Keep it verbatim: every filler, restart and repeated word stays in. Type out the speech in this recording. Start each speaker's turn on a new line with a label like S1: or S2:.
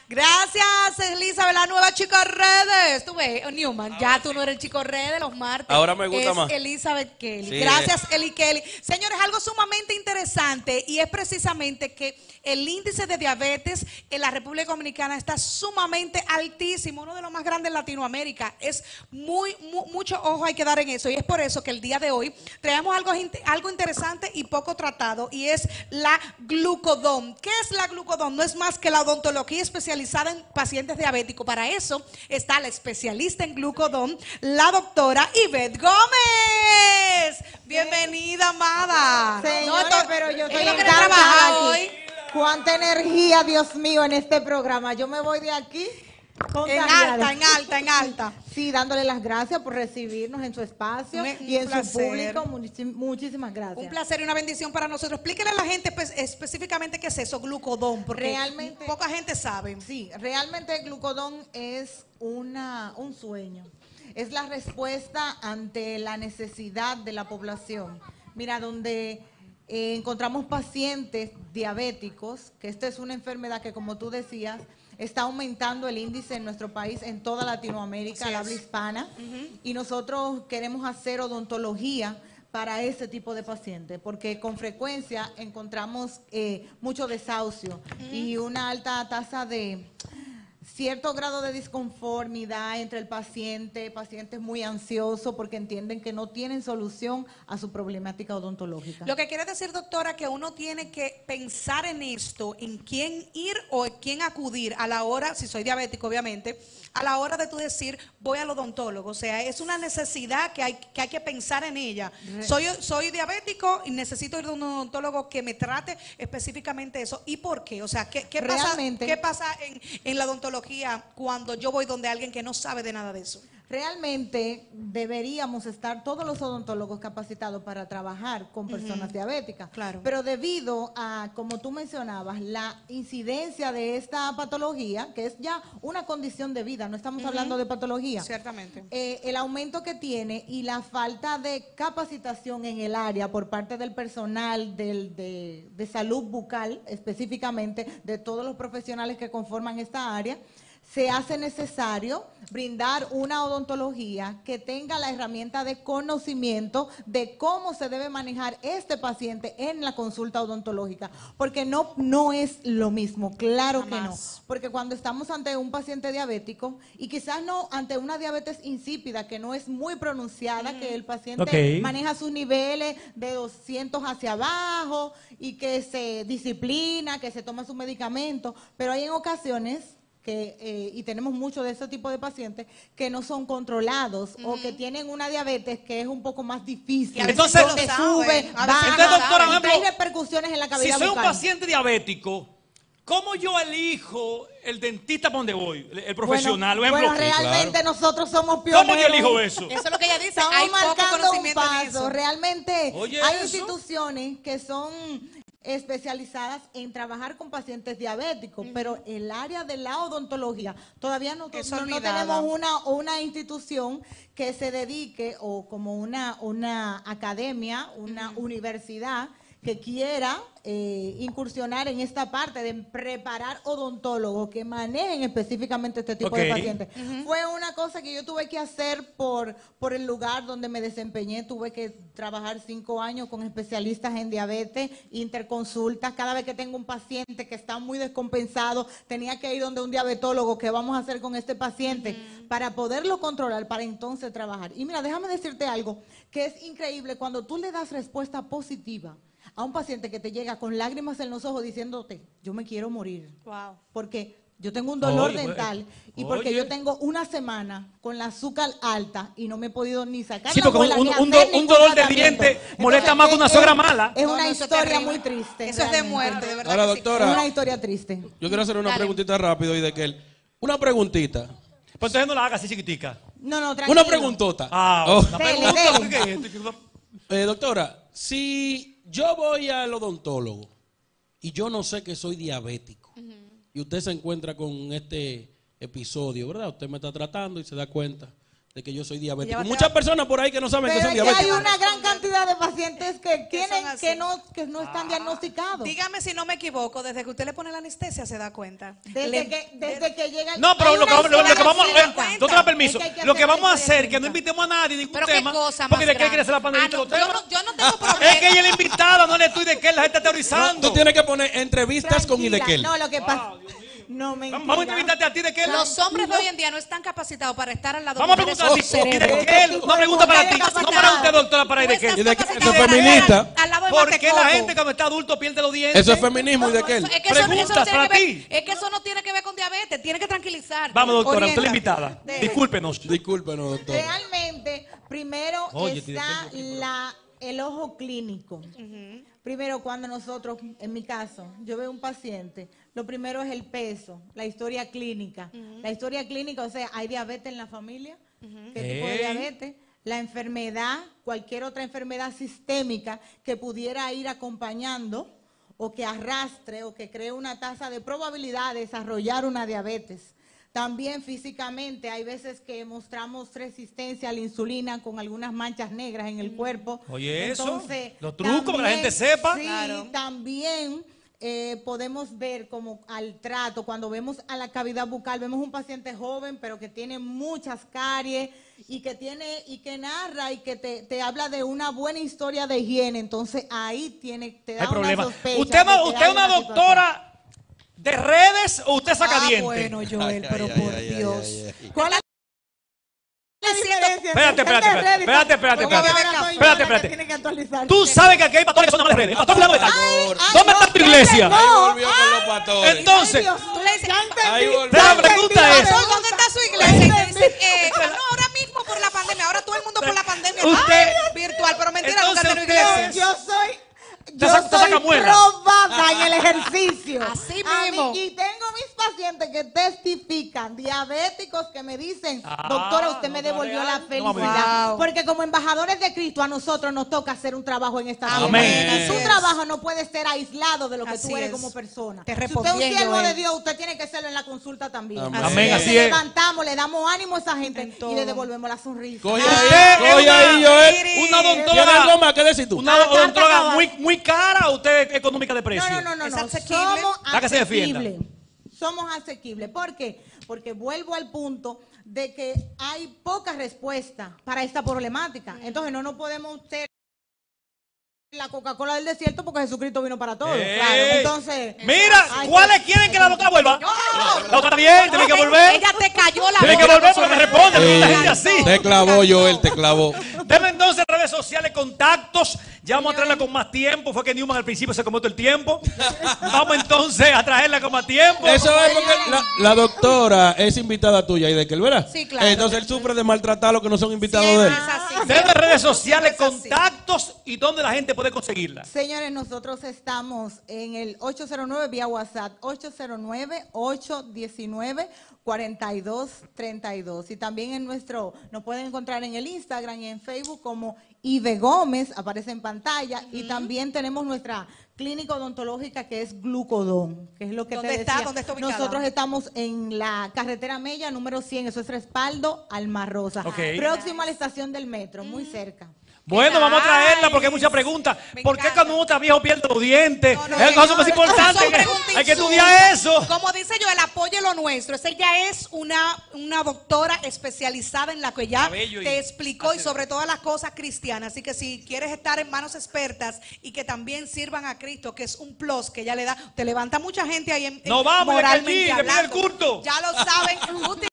S1: Gracias, Elizabeth, la nueva chica redes. Tú ves, Newman, ya tú no eres el chico redes los martes.
S2: Ahora me gusta
S1: es
S2: más.
S1: Elizabeth Kelly.
S2: Sí,
S1: Gracias,
S2: eh.
S1: Eli Kelly. Señores, algo sumamente interesante y es precisamente que el índice de diabetes en la República Dominicana está sumamente altísimo, uno de los más grandes en Latinoamérica. Es muy, mu mucho ojo hay que dar en eso y es por eso que el día de hoy traemos algo, algo interesante y poco tratado y es la glucodón. ¿Qué es la glucodón? No es más que la odontología especializada en pacientes diabéticos. Para eso está la especialista en glucodón, la doctora Ivette Gómez. Bienvenida, amada.
S3: Señora,
S1: no,
S3: pero yo estoy
S1: ella quiere
S3: encantada
S1: trabajar
S3: aquí.
S1: hoy.
S3: Cuánta energía, Dios mío, en este programa. Yo me voy de aquí
S1: En
S3: contagiada.
S1: alta, en alta, en alta.
S3: Sí, dándole las gracias por recibirnos en su espacio
S1: Me-
S3: y
S1: un
S3: en
S1: placer.
S3: su público. Muchis- Muchísimas gracias.
S1: Un placer y una bendición para nosotros. Explíquenle a la gente pues, específicamente qué es eso, glucodón, porque
S3: Realmente-
S1: poca gente sabe.
S3: Sí, realmente el glucodón es una, un sueño. Es la respuesta ante la necesidad de la población. Mira, donde eh, encontramos pacientes diabéticos, que esta es una enfermedad que, como tú decías, está aumentando el índice en nuestro país, en toda Latinoamérica,
S1: Así
S3: la
S1: es.
S3: habla hispana,
S1: Ujú.
S3: y nosotros queremos hacer odontología para ese tipo de pacientes, porque con frecuencia encontramos eh, mucho desahucio y una alta tasa de cierto grado de disconformidad entre el paciente, pacientes muy ansiosos porque entienden que no tienen solución a su problemática odontológica.
S1: Lo que quiere decir, doctora, que uno tiene que pensar en esto, en quién ir o en quién acudir a la hora, si soy diabético obviamente, a la hora de tú decir voy al odontólogo. O sea, es una necesidad que hay que, hay que pensar en ella. Soy, soy diabético y necesito ir a un odontólogo que me trate específicamente eso. ¿Y por qué? O sea, ¿qué, qué pasa,
S3: Realmente-
S1: ¿qué pasa en, en la odontología cuando yo voy donde alguien que no sabe de nada de eso?
S3: Realmente deberíamos estar todos los odontólogos capacitados para trabajar con personas
S1: Ujú.
S3: diabéticas.
S1: Claro.
S3: Pero debido a, como tú mencionabas, la incidencia de esta patología, que es ya una condición de vida, no estamos
S1: Ujú.
S3: hablando de patología.
S1: Ciertamente.
S3: Eh, el aumento que tiene y la falta de capacitación en el área por parte del personal del- de, de salud bucal, específicamente de todos los profesionales que conforman esta área, se hace necesario brindar una odontología que tenga la herramienta de conocimiento de cómo se debe manejar este paciente en la consulta odontológica, porque no, no es lo mismo, claro que no.
S1: Jamás.
S3: Porque cuando estamos ante un paciente diabético, y quizás no ante una diabetes insípida, que no es muy pronunciada, que el paciente
S4: Ok.
S3: maneja sus niveles de doscientos hacia abajo y que se disciplina, que se toma su medicamento, pero hay en ocasiones que, eh, y tenemos mucho de ese tipo de pacientes, que no son controlados o que tienen una diabetes que es un poco más difícil.
S1: Y a veces
S4: Entonces-
S3: donde
S1: no lo saben,
S3: sube,
S1: a veces
S3: baja,
S4: Entonces, doctora,
S3: y
S4: por
S3: trae
S4: ejemplo,
S3: repercusiones en la
S4: Si
S3: cavidad
S4: soy un
S3: bucal.
S4: paciente diabético, ¿cómo yo elijo el dentista para donde voy? El, el profesional.
S3: Bueno,
S4: Por ejemplo,
S3: bueno, realmente nosotros somos
S4: ¿cómo
S3: pioneros.
S4: yo elijo eso?
S1: Eso es lo que ella dice.
S3: Estamos
S1: Hay poco
S3: marcando un
S1: conocimiento en
S3: paso.
S1: eso.
S3: Realmente
S2: Oye,
S3: hay
S2: eso.
S3: instituciones que son especializadas en trabajar con pacientes diabéticos, pero el área de la odontología todavía no,
S1: Es
S3: no, no
S1: olvidada.
S3: tenemos una, una institución que se dedique o como una, una academia, una universidad que quiera eh, incursionar en esta parte de preparar odontólogos que manejen específicamente este tipo de
S4: Ok.
S3: pacientes. Fue una cosa que yo tuve que hacer por, por el lugar donde me desempeñé. Tuve que trabajar cinco años con especialistas en diabetes, interconsultas. Cada vez que tengo un paciente que está muy descompensado, tenía que ir donde un diabetólogo. ¿Qué vamos a hacer con este paciente? Para poderlo controlar, para entonces trabajar. Y mira, déjame decirte algo que es increíble. Cuando tú le das respuesta positiva a un paciente que te llega con lágrimas en los ojos diciéndote, yo me quiero morir,
S1: Wow.
S3: porque yo tengo un dolor
S4: Oye,
S3: dental y porque
S4: oye.
S3: yo tengo una semana con la azúcar alta y no me he podido ni sacar
S4: Sí,
S3: la
S4: porque
S3: muela,
S4: un-
S3: ni
S4: un
S3: hacer
S4: do- un
S3: ningún
S4: dolor de
S3: tratamiento.
S4: diente molesta más que una
S3: es-
S4: suegra
S3: es-
S4: mala.
S3: Es
S1: No,
S3: una
S1: no, eso es
S3: historia
S1: terrible.
S3: muy triste.
S1: Eso es de
S3: realmente.
S1: muerte, de verdad.
S2: Ahora,
S1: que sí.
S2: doctora.
S3: Es una historia triste.
S2: Yo quiero hacer una
S1: Dale.
S2: preguntita rápido y de que él. Una preguntita.
S4: Pues entonces no la haga así chiquitica.
S3: No, no, tranquilo.
S2: Una preguntota.
S4: Ah,
S2: Oh.
S4: una
S3: Dele,
S4: pregunta.
S3: dele.
S4: ¿Qué es esto?
S2: Eh, doctora, si yo voy al odontólogo y yo no sé que soy diabético y usted se encuentra con este episodio, ¿verdad? Usted me está tratando y se da cuenta de que yo soy diabético.
S1: Llévate
S2: Muchas
S1: a-
S2: personas por ahí que no saben
S3: Pero
S2: que son
S3: es que hay
S2: diabéticos.
S3: una gran cantidad de pacientes que tienen
S1: son así.
S3: que no, que no están diagnosticados.
S1: Dígame si no me equivoco, desde que usted le pone la anestesia se da cuenta.
S3: Desde
S1: Le-
S3: que, desde que llega
S4: No, pero
S3: hay
S4: lo que,
S3: una
S4: vamos- lo, lo que
S3: historia
S4: vamos a
S3: clínica.
S4: ver, doctora, permiso,
S3: Es que hay que
S4: lo que
S3: hacer
S4: vamos a
S3: historia
S4: hacer es que no
S3: clínica.
S4: invitemos a nadie, ningún
S1: Pero qué
S4: tema,
S1: cosa más
S4: porque de qué
S1: grande.
S4: quiere ser la
S1: Ah,
S4: pandemia
S1: no,
S4: los
S1: yo,
S4: temas.
S1: no, yo no tengo problema.
S4: Es que ella es la invitada, no le estoy de qué, la gente está
S2: No,
S4: teorizando.
S2: tú tienes que poner entrevistas con
S3: Tranquila,
S2: Idekel.
S3: No, lo que pasa. No, mentira.
S4: Vamos a entrevistarte a ti de qué.
S1: Los hombres de hoy en día no están capacitados para estar al lado
S4: Vamos a
S1: de
S4: preguntar a ti,
S1: su
S4: ¿y de
S1: cerebro.
S4: qué? Una pregunta para ti,
S3: Capacitado.
S4: no para usted, doctora, para
S1: Tú
S4: de qué.
S1: estás
S2: ¿Y de qué?
S1: capacitado
S2: Eso es
S1: para
S2: feminista.
S1: estar al lado de
S4: ¿Por qué la
S1: Matecoco.
S4: gente cuando está adulto pierde los dientes?
S2: Eso es feminismo, Idekel.
S1: Es que, eso, eso no
S4: Preguntas
S1: tiene
S4: para
S1: que ver,
S4: ti.
S1: es que eso no tiene que ver con diabetes, tiene que tranquilizar.
S4: Vamos, doctora, usted es la
S1: Orienta.
S4: invitada.
S1: De-
S4: Discúlpenos.
S2: Discúlpenos, doctor.
S3: Realmente, primero
S4: Oye,
S3: está
S4: tiene que ir
S3: la, el ojo clínico. Primero, cuando nosotros, en mi caso, yo veo un paciente, lo primero es el peso, la historia clínica. La historia clínica, o sea, ¿hay diabetes en la familia? ¿Qué tipo de
S4: Ey.
S3: diabetes? La enfermedad, cualquier otra enfermedad sistémica que pudiera ir acompañando o que arrastre o que cree una tasa de probabilidad de desarrollar una diabetes. También físicamente hay veces que mostramos resistencia a la insulina con algunas manchas negras en el cuerpo.
S4: Oye, eso,
S3: Entonces,
S4: los trucos para que la gente sepa.
S3: Sí,
S1: Claro.
S3: también eh, podemos ver como al trato, cuando vemos a la cavidad bucal, vemos un paciente joven pero que tiene muchas caries y que tiene y que narra y que te, te habla de una buena historia de higiene. Entonces ahí tiene, te da
S4: Hay
S3: una
S4: problema.
S3: sospecha
S4: ¿Usted,
S3: de
S4: no,
S3: que
S4: usted
S3: hay
S4: es una
S3: situación.
S4: doctora de redes o usted saca
S1: Ah,
S4: dientes?
S1: bueno, Joel, pero
S2: ay,
S1: por
S2: ay, ay,
S1: Dios.
S2: ay, ay.
S3: ¿Cuál es la diferencia?
S4: Espérate, espérate, espérate, espérate, espérate,
S3: Porque
S4: espérate.
S3: ahora soy yo
S4: Espérate,
S3: la que
S4: espérate.
S3: tiene que actualizarse.
S4: Tú sabes que aquí hay pastores que son amables redes. Pastor fulano de tal.
S3: Ay,
S4: ¿Dónde
S3: no,
S4: está tu
S3: ya
S4: iglesia?
S3: entendí.
S2: Ahí
S3: No,
S2: volvió con los pastores.
S4: Entonces,
S3: Ay, Dios,
S1: Tú le dices,
S3: ya entendí.
S2: Ahí volvió.
S4: Pero la
S3: Ya
S4: pregunta
S3: entendí.
S4: es-
S1: Pastor, ¿dónde está su iglesia? Y te dicen, eh, bueno, ahora mismo por la pandemia, ahora todo el mundo por la pandemia
S4: Usted-
S1: está virtual, pero mentira, nunca
S4: Entonces
S1: tiene
S4: usted-
S1: iglesia.
S3: Yo soy,
S4: Te
S3: yo
S4: saca- te
S3: soy
S4: saca muela.
S3: probada en el ejercicio.
S1: Así
S3: A mí-
S1: mismo.
S3: y tengo mis pacientes que testifican, diabéticos que me dicen,
S4: Ah,
S3: doctora, usted me
S4: doctora
S3: devolvió
S4: Real.
S3: la
S4: No,
S3: felicidad.
S1: Wow.
S3: Porque como embajadores de Cristo, a nosotros nos toca hacer un trabajo en esta
S4: Amén.
S3: sociedad. Y su
S1: Así es.
S3: trabajo no puede ser aislado de lo que
S1: Así
S3: tú eres
S1: es.
S3: como persona.
S1: Te
S3: Si usted es
S1: respondió,
S3: un siervo
S1: Joel.
S3: de Dios, usted tiene que serlo en la consulta también.
S2: Amén.
S4: Amén, así
S3: le
S4: es.
S3: levantamos, le damos ánimo a esa gente
S1: En
S3: y
S1: todo.
S3: le devolvemos la sonrisa.
S2: Coge
S4: Usted
S2: ahí,
S4: es
S2: coge
S4: una-
S2: ahí, Joel.
S4: Una
S2: ¿Tienes
S4: doctora,
S2: algo más que decir tú?
S4: una
S3: Ah, carta
S4: odontóloga
S3: acabada.
S4: muy, muy cara o usted es económica de precio.
S3: No, no, no, no,
S1: Es
S3: no.
S1: asequible.
S3: Somos
S4: La que se defienda.
S3: asequibles. Somos asequibles. ¿Por qué? Porque vuelvo al punto de que hay poca respuesta para esta problemática. Entonces no nos podemos ser la Coca-Cola del desierto porque Jesucristo vino para todos.
S4: Ey.
S3: Claro. Entonces,
S4: Mira,
S3: hay
S4: ¿cuáles
S3: que-
S4: quieren que la doctora vuelva?
S1: No.
S4: La doctora bien, tiene que volver.
S1: Ella te cayó la
S4: Tiene que
S1: boca,
S4: volver porque me responde, porque la gente así.
S2: Te clavó, Joel, te clavó.
S4: Deme entonces redes sociales, contactos. Ya vamos a traerla con más tiempo. Fue que Newman al principio se comió todo el tiempo. Vamos entonces a traerla con más tiempo.
S2: Eso es porque la, la doctora es invitada tuya, Idekel, ¿verdad?
S1: Sí, claro.
S2: Entonces él sufre de maltratar a los que no son invitados
S1: Siempre
S2: de él.
S1: es así.
S4: Deme redes sociales,
S1: Siempre es así.
S4: contactos y dónde la gente puede conseguirla.
S3: Señores, nosotros estamos en el ocho cero nueve vía WhatsApp, ocho cero nueve, ocho uno nueve, cuatro dos tres dos. Y también en nuestro, nos pueden encontrar en el Instagram y en Facebook como Ive Gómez, aparece en pantalla. Y también tenemos nuestra clínica odontológica que es Glucodón, que es lo que te
S1: ¿Dónde está?
S3: decía.
S1: ¿Dónde está ubicada?
S3: Nosotros estamos en la carretera Mella número cien, eso es Respaldo, Alma Rosa.
S4: Ok.
S3: Próximo a la estación del metro, muy cerca.
S4: Bueno, vamos a traerla porque hay
S1: nice.
S4: muchas preguntas.
S1: Me
S4: ¿Por qué
S1: encanta.
S4: cuando uno está viejo pierde los dientes?
S1: No, no,
S4: es cosa
S1: no,
S4: más
S1: no,
S4: importante.
S1: son
S4: que-
S1: preguntas
S4: hay que
S1: insulsas.
S4: estudiar eso.
S1: Como dice yo, el apoyo lo nuestro. Esa ya es una, una doctora especializada en la que ya
S4: Cabello y-
S1: te explicó y
S4: hace-
S1: sobre todas las cosas cristianas. Así que si quieres estar en manos expertas y que también sirvan a Cristo, que es un plus que ella le da, te levanta mucha gente ahí en,
S4: No
S1: en
S4: vamos, ya que
S1: moralmente
S4: allí, que pide el
S1: hablando.
S4: culto.
S1: Ya lo saben.